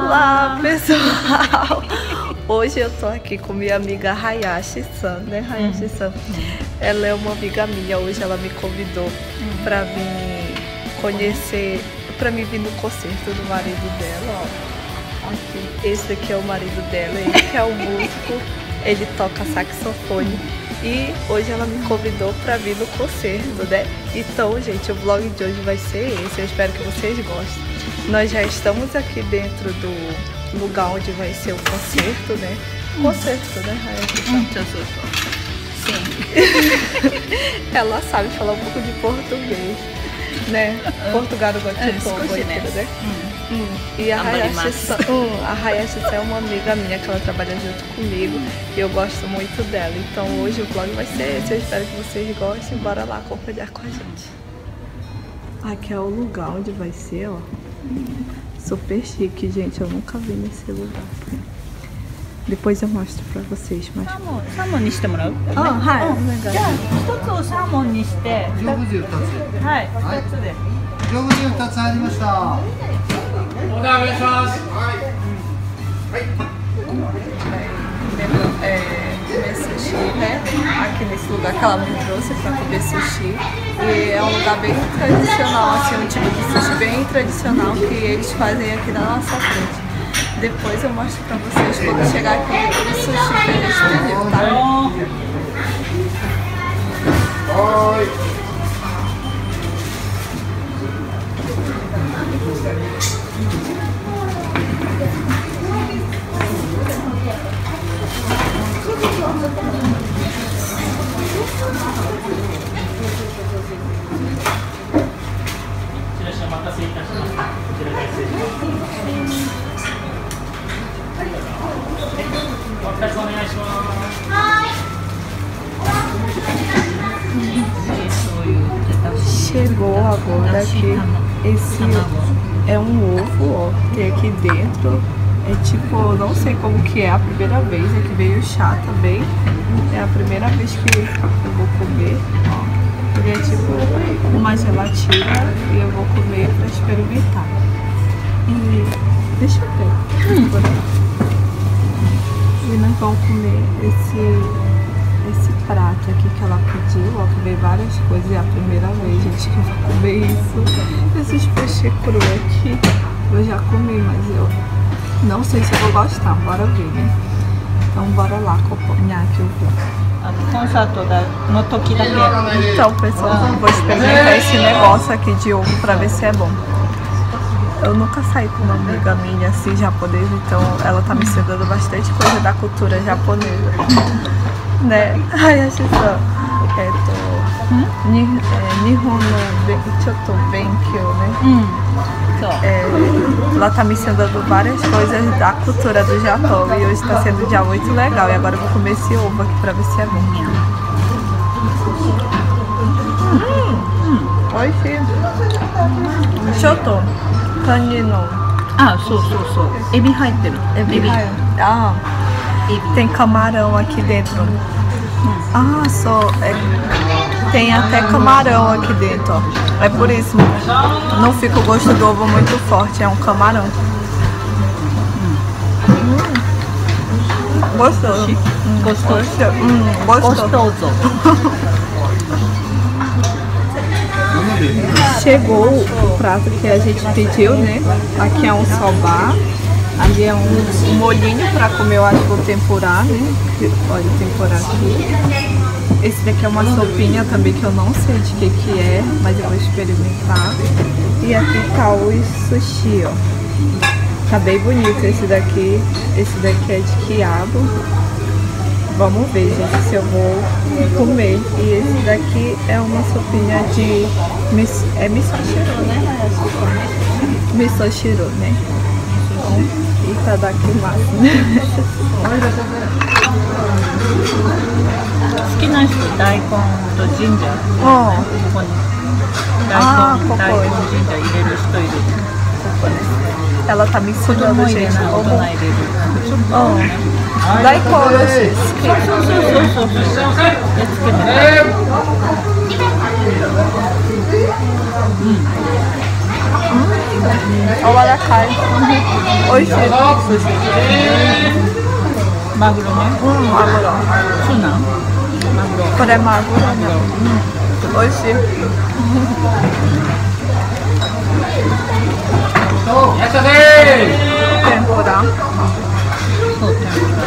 Olá, pessoal! Hoje eu tô aqui com minha amiga Hayashi-san, né? Hayashi-san. Ela é uma amiga minha. Hoje ela me convidou pra vir conhecer, pra mim vir no concerto do marido dela, ó. Aqui. Esse daqui é o marido dela, ele que é o músico, ele toca saxofone. E hoje ela me convidou pra vir no concerto, né? Então, gente, o vlog de hoje vai ser esse. Eu espero que vocês gostem. Nós já estamos aqui dentro do lugar onde vai ser o concerto, né? Concerto, né, Hayashi? Sim. Ela sabe falar um pouco de português, né? Portugal gosta de português, né? E a Hayashi é uma amiga minha que ela trabalha junto comigo e eu gosto muito dela. Então hoje o vlog vai ser esse. Eu espero que vocês gostem. Bora lá acompanhar com a gente. Aqui é o lugar onde vai ser, ó. Super chique, gente. Eu nunca vi nesse lugar. Depois eu mostro pra vocês. Mas... Salmonにしてもらう？ はい、お願い。 じゃあ一つをサーモンにして。上手2つ。はい、2つで。上手2つ入りました。お願いします。 Comer sushi, né? Aqui nesse lugar que ela me trouxe pra comer sushi. E é um lugar bem tradicional, assim, um tipo de sushi bem tradicional que eles fazem aqui na nossa frente. Depois eu mostro pra vocês quando chegar aqui o sushi que a gente pediu, tá? Chegou agora aqui, esse é um ovo, ó, tem aqui dentro, é tipo, não sei como que é a primeira vez, é que veio chá também, é a primeira vez que eu vou comer, ó, ele é tipo uma gelatina e eu vou comer pra experimentar. E deixa eu ver, e nós vamos comer esse prato aqui que ela pediu, ó, que veio várias coisas, é a primeira vez, gente, que eu vou comer isso. Esses peixes cru aqui, eu já comi, mas eu não sei se eu vou gostar, bora ver, né? Então bora lá acompanhar aqui o vídeo. Então, pessoal, eu vou experimentar esse negócio aqui de ovo pra ver se é bom. Eu nunca saí com uma amiga minha assim, japonesa, então ela tá me ensinando bastante coisa da cultura japonesa. Né? Hayashi-san, Nihon no Choto Benkyo, né? Ela tá me ensinando várias coisas da cultura do Japão e hoje tá sendo um dia muito legal. E agora eu vou comer esse ovo aqui pra ver se é bom. Oishi. Choto. Kani no. Ebi haiteru. Ebi. Tem camarão aqui dentro. Tem até camarão aqui dentro, ó. É por isso, não fica o gosto do ovo muito forte, é um camarão. Gostoso. Gostoso. Chegou o prato que a gente pediu, né? Aqui é um soba. Ali é um molhinho pra comer, eu acho, o tempurá, né? Olha o tempurá aqui. Esse daqui é uma sopinha também que eu não sei de que é, mas eu vou experimentar. E aqui tá o sushi, ó. Tá bem bonito esse daqui. Esse daqui é de quiabo. Vamos ver, gente, se eu vou comer. E esse daqui é uma sopinha de... É misoshiro, né? Misoshiro, né? Itadakimasu. 好きな人大根とジンジャー。ここに大根ジンジャー入れる人いる。 Ela tá me ensinando, gente, como... Daikon, olha a cara. 美味しい。 マグロね。 マグロ。 そうなん？マグロ。 これマグロね。美味しい。天ぷら。 そう、天ぷら。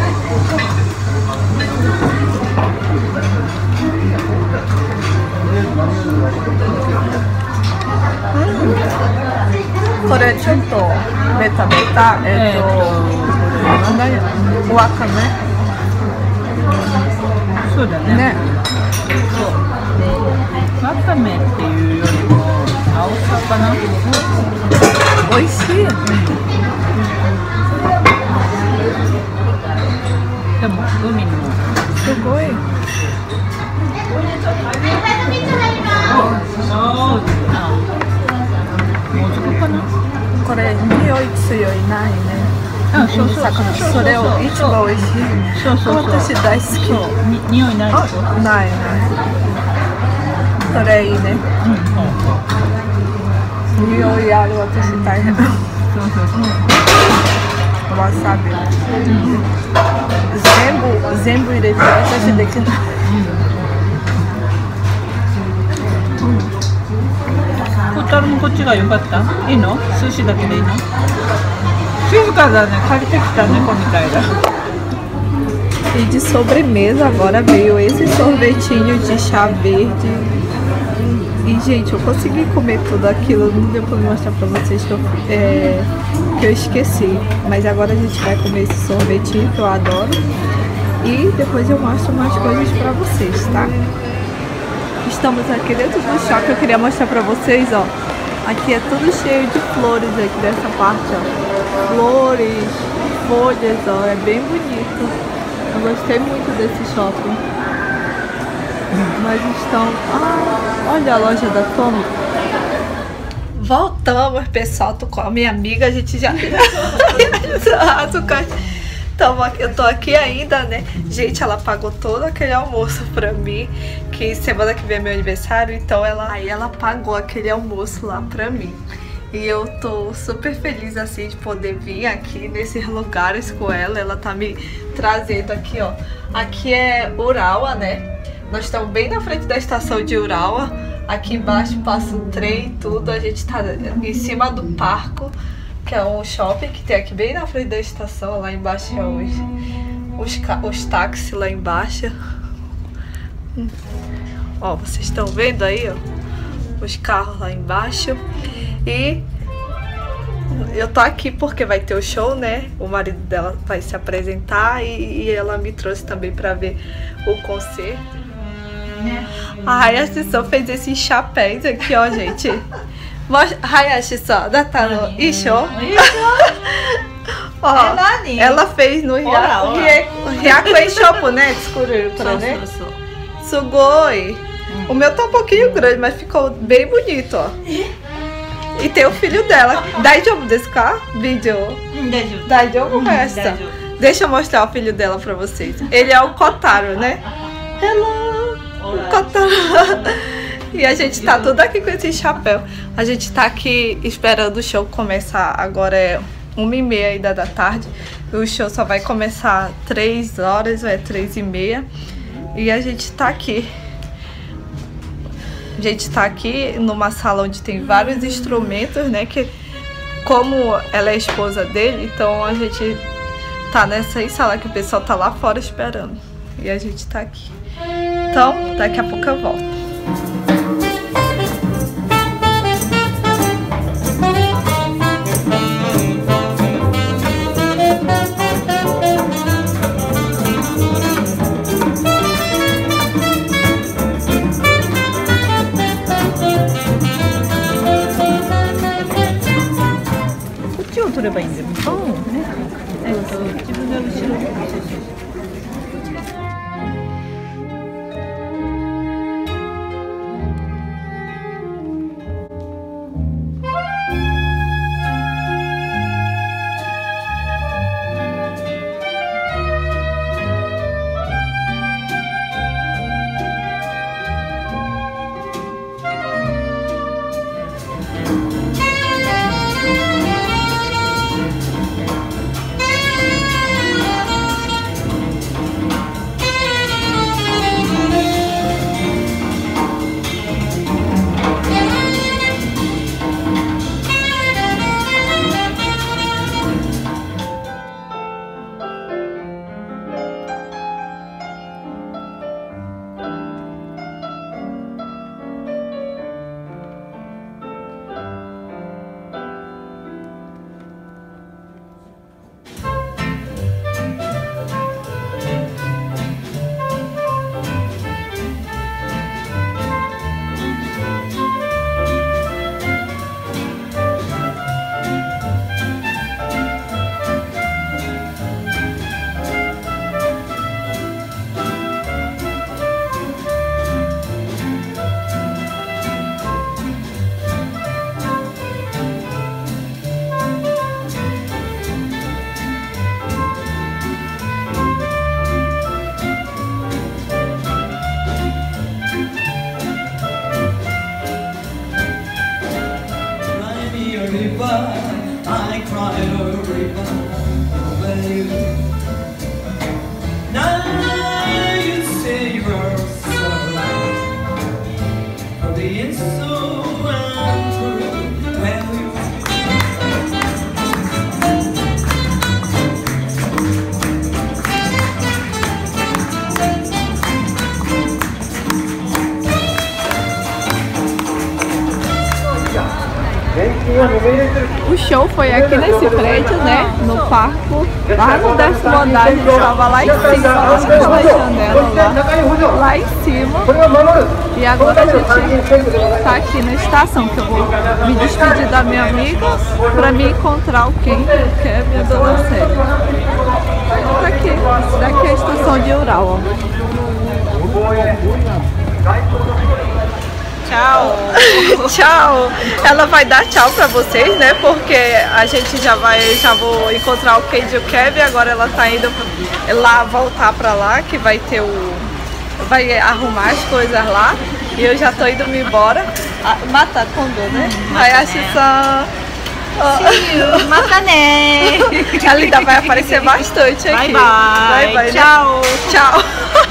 これちょっとベタベタ、わかめ。 そうだね。 ね。 そう。わかめっていうよりも青魚。 美味しい。 でも海のすごい。 もずくかな？ これ匂い強いないね。 そうそう。 それを一番美味しい。 そうそうそう。 私大好き。 匂いないでしょ？ ないない。それいいね。匂いある私大変。わさび。全部入れて私できない。 小太郎もこっちが良かった？いいの？寿司だけでいいの？静かだね、借りてきた猫みたいだ。 E de sobremesa agora veio esse sorvetinho de chá verde. E gente, eu consegui comer tudo aquilo, não deu pra mostrar pra vocês que eu esqueci. Mas agora a gente vai comer esse sorvetinho que eu adoro. E depois eu mostro mais coisas pra vocês, tá? Estamos aqui dentro do shopping, eu queria mostrar pra vocês, ó. Aqui é tudo cheio de flores aqui dessa parte, ó. Flores, folhas, ó, é bem bonito. Eu gostei muito desse shopping. Nós estamos... olha a loja da Toma. Voltamos, pessoal. Tô com a minha amiga, a gente já... Eu tô aqui ainda, né? Gente, ela pagou todo aquele almoço pra mim, que semana que vem é meu aniversário, então ela pagou aquele almoço lá pra mim. E eu tô super feliz, assim, de poder vir aqui nesses lugares com ela. Ela tá me trazendo aqui, ó. Aqui é Urawa, né? Nós estamos bem na frente da estação de Urawa. Aqui embaixo passa o trem e tudo. A gente tá em cima do Parco, que é um shopping que tem aqui bem na frente da estação. Lá embaixo é os táxis lá embaixo. Ó, vocês estão vendo aí, ó, os carros lá embaixo. E eu tô aqui porque vai ter o show, né? O marido dela vai se apresentar e ela me trouxe também pra ver o concerto. Hayashi-san fez esses chapéus aqui, ó, gente. Hayashi-san, datano isho? Ó, ela fez no Hyakuen Shop, né? Né? Sugoi. O meu tá um pouquinho grande, mas ficou bem bonito, ó. E tem o filho dela. Daijoubu desu ka? Vídeo. Daijoubu, Hayashi-san. Deixa eu mostrar o filho dela pra vocês. Ele é o Kotaro, né? Hello! Kotaro. E a gente tá tudo aqui com esse chapéu. A gente tá aqui esperando o show começar. Agora é 1h30 ainda da tarde. O show só vai começar 3 horas, ou é 3h30. E a gente tá aqui. A gente tá aqui numa sala onde tem vários instrumentos, né? Que como ela é esposa dele, então a gente tá nessa sala que o pessoal tá lá fora esperando. E a gente tá aqui. Então, daqui a pouco eu volto. O show foi aqui nesse prédio, né? No parco, lá no 10º andar, a gente estava lá em cima, lá pela janela, lá em cima. E agora a gente está aqui na estação, que eu vou me despedir da minha amiga para me encontrar o Ken, que é minha dona Célia. Daqui é a estação de Ural, ó. Tchau! Tchau! Ela vai dar tchau pra vocês, né? Porque a gente já vou encontrar o Kendi e o Kevin. Agora ela tá indo lá, voltar pra lá, que vai ter vai arrumar as coisas lá. E eu já tô indo me embora. Mata Kondo, né? Hayashi-san. Matane! A Linda vai aparecer bastante aqui. Bye bye! Bye bye, tchau! Né? Tchau!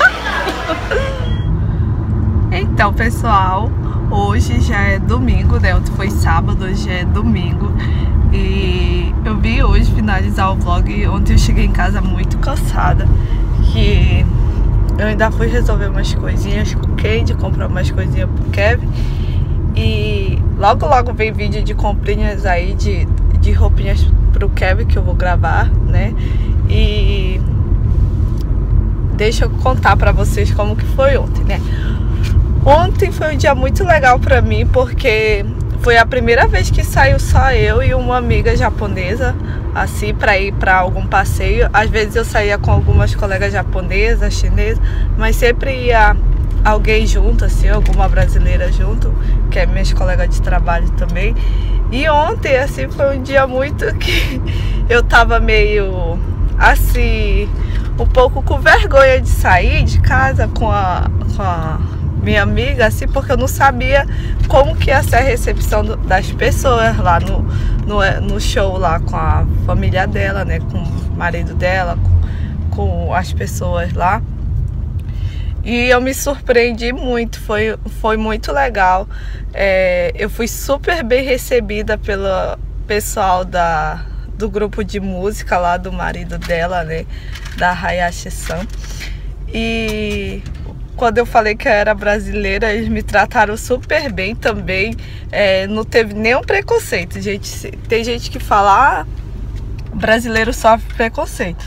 Então, pessoal, hoje já é domingo, né? Ontem foi sábado, hoje já é domingo. E eu vim hoje finalizar o vlog. Ontem eu cheguei em casa muito cansada, que eu ainda fui resolver umas coisinhas com o Kendi, comprar umas coisinhas pro Kevin. E logo vem vídeo de comprinhas aí de roupinhas pro Kevin que eu vou gravar, né? E deixa eu contar pra vocês como que foi ontem, né? Ontem foi um dia muito legal pra mim, porque foi a primeira vez que saiu só eu e uma amiga japonesa, assim, pra ir pra algum passeio. Às vezes eu saía com algumas colegas japonesas, chinesas, mas sempre ia alguém junto, assim, alguma brasileira junto, que é minhas colegas de trabalho também. E ontem, assim, foi um dia muito que eu tava meio, assim, um pouco com vergonha de sair de casa com a minha amiga, assim, porque eu não sabia como que ia ser a recepção das pessoas lá no show, lá com a família dela, né, com o marido dela, com as pessoas lá. E eu me surpreendi muito, foi muito legal. Eu fui super bem recebida pelo pessoal do grupo de música lá do marido dela, né, da Hayashi-san. E quando eu falei que eu era brasileira, eles me trataram super bem também. Não teve nenhum preconceito, gente. Tem gente que fala, brasileiro sofre preconceito.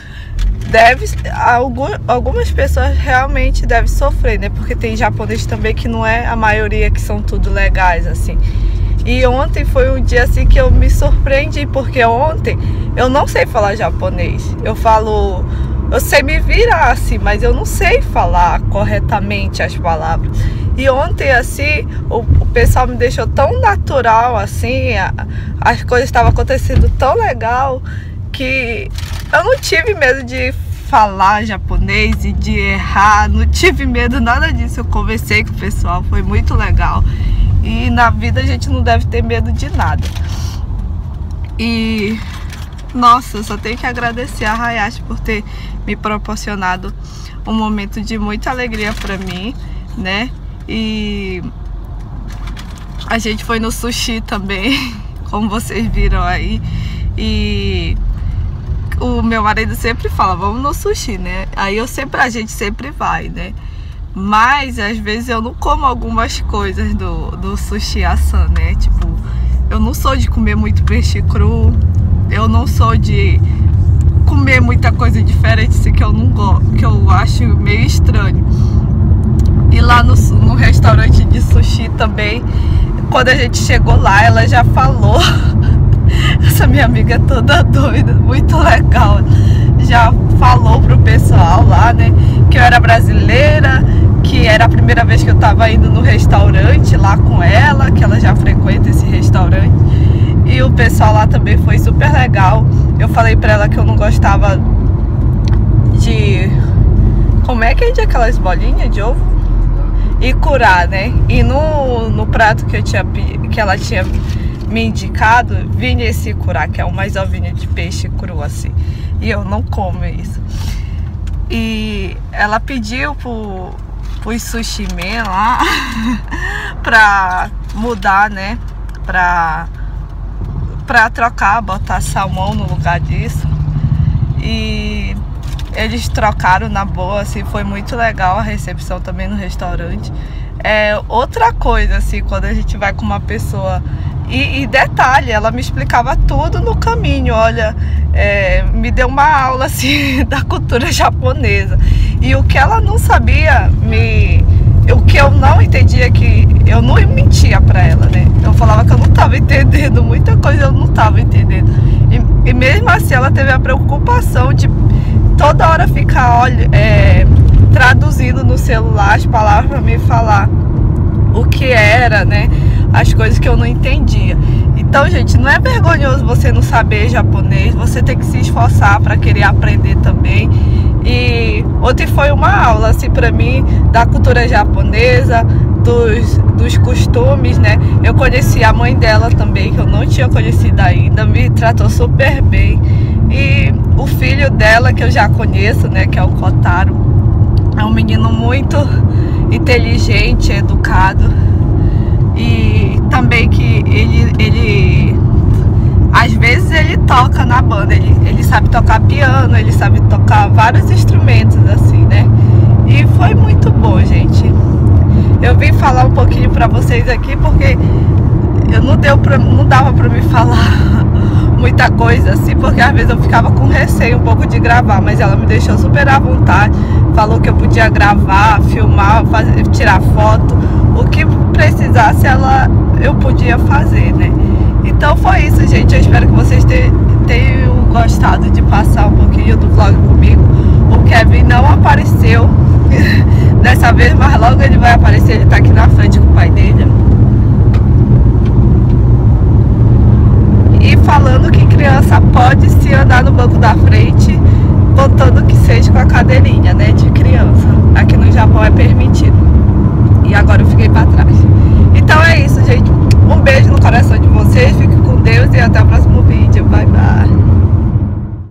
Algumas pessoas realmente devem sofrer, né? Porque tem japonês também que não é a maioria, que são tudo legais, assim. E ontem foi um dia assim que eu me surpreendi, porque ontem eu não sei falar japonês. Eu sei me virar, assim, mas eu não sei falar corretamente as palavras. E ontem, assim, o pessoal me deixou tão natural, assim, as coisas estavam acontecendo tão legal, que eu não tive medo de falar japonês e de errar, não tive medo, nada disso. Eu conversei com o pessoal, foi muito legal. E na vida a gente não deve ter medo de nada. E nossa, eu só tenho que agradecer a Hayashi por ter me proporcionado um momento de muita alegria pra mim, né? E a gente foi no sushi também, como vocês viram aí. E o meu marido sempre fala, vamos no sushi, né? Aí a gente sempre vai, né? Mas às vezes eu não como algumas coisas do sushi-san, né? Tipo, eu não sou de comer muito peixe cru. Eu não sou de comer muita coisa diferente, assim, que eu não gosto, que eu acho meio estranho. E lá no restaurante de sushi também, quando a gente chegou lá, ela já falou. Essa minha amiga é toda doida, muito legal. Já falou pro pessoal lá, né, que eu era brasileira, que era a primeira vez que eu tava indo no restaurante lá com ela, que ela já frequenta esse restaurante. E o pessoal lá também foi super legal. Eu falei pra ela que eu não gostava de... Como é que é de aquelas bolinhas de ovo? E curar, né? E no prato que ela tinha me indicado, vinha esse curá, que é um mais ovinho de peixe cru, assim. E eu não como isso. E ela pediu pro sushi man lá pra mudar, né? Pra trocar, botar salmão no lugar disso. E eles trocaram na boa, assim, foi muito legal a recepção também no restaurante. Outra coisa, assim, quando a gente vai com uma pessoa... E detalhe, ela me explicava tudo no caminho, olha, me deu uma aula, assim, da cultura japonesa. E o que ela não sabia, o que eu não entendia, que eu não mentia pra ela, né? Eu falava que eu não estava entendendo, muita coisa eu não estava entendendo. E mesmo assim ela teve a preocupação de toda hora ficar traduzindo no celular as palavras para me falar o que era, né? As coisas que eu não entendia. Então, gente, não é vergonhoso você não saber japonês, você tem que se esforçar para querer aprender também. E ontem foi uma aula, assim, para mim, da cultura japonesa, dos costumes, né? Eu conheci a mãe dela também, que eu não tinha conhecido ainda, me tratou super bem. E o filho dela, que eu já conheço, né, que é o Kotaro, é um menino muito inteligente, educado. E também que ele às vezes ele toca na banda, ele sabe tocar piano, ele sabe tocar vários instrumentos, assim, né? E foi muito bom, gente. Eu vim falar um pouquinho pra vocês aqui porque não dava pra me falar muita coisa, assim, porque às vezes eu ficava com receio um pouco de gravar, mas ela me deixou super à vontade, falou que eu podia gravar, filmar, tirar foto, o que precisasse eu podia fazer, né? Então foi isso, gente. Eu espero que vocês tenham gostado de passar um pouquinho do vlog comigo. O Kevin não apareceu dessa vez, mas logo ele vai aparecer. Ele tá aqui na frente com o pai dele. E falando que criança pode se andar no banco da frente, contando que seja com a cadeirinha, né, de criança. Aqui no Japão é permitido. E agora eu fiquei pra trás. Então é isso, gente. Um beijo no coração de vocês. Fiquem com Deus e até o próximo vídeo. Bye, bye.